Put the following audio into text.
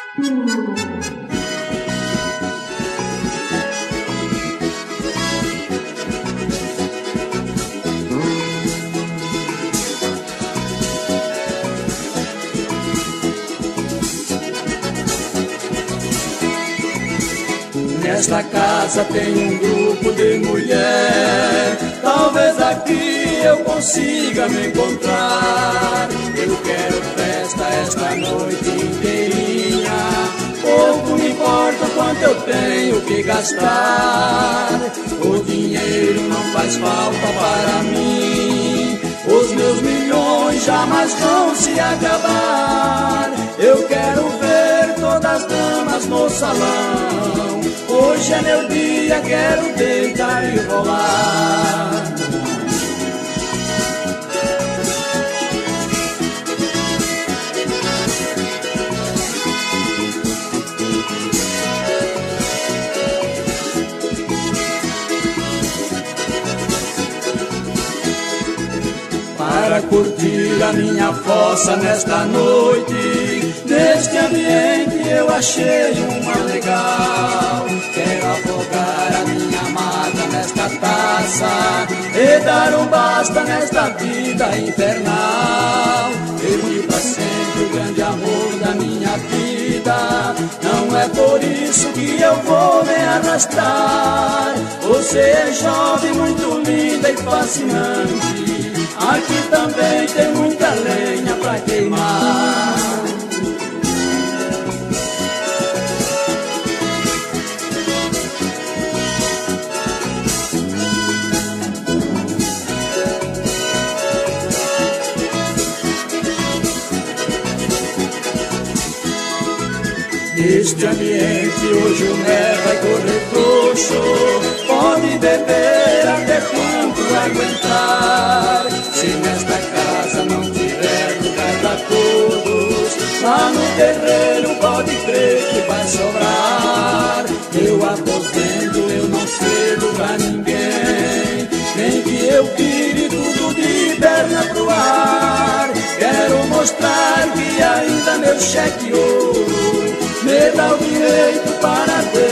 Nesta casa tem um grupo de mulher, talvez aqui eu consiga me encontrar. Eu quero festa esta noite inteirinha, pouco me importa quanto eu tenho que gastar. O dinheiro não faz falta para mim, os meus milhões jamais vão se acabar. Eu quero ver todas as damas no salão, hoje é meu dia, quero deitar e rolar. Para curtir a minha fossa nesta noite, neste ambiente eu achei uma legal. Quero afogar a minha amada nesta taça e dar um basta nesta vida infernal. Perdi pra sempre o grande amor da minha vida, não é por isso que eu vou me arrastar. Você é jovem, muito linda e fascinante, aqui também tem muita lenha pra queimar. Neste ambiente hoje o Né vai correr frouxo, pode beber até quanto aguentar. Se nesta casa não tiver lugar pra todos, lá no terreiro pode crer que vai sobrar. Eu aposento, eu não cedo pra ninguém, nem que eu tire tudo de perna pro ar. Quero mostrar que ainda meu cheque ouro me dá o direito para ter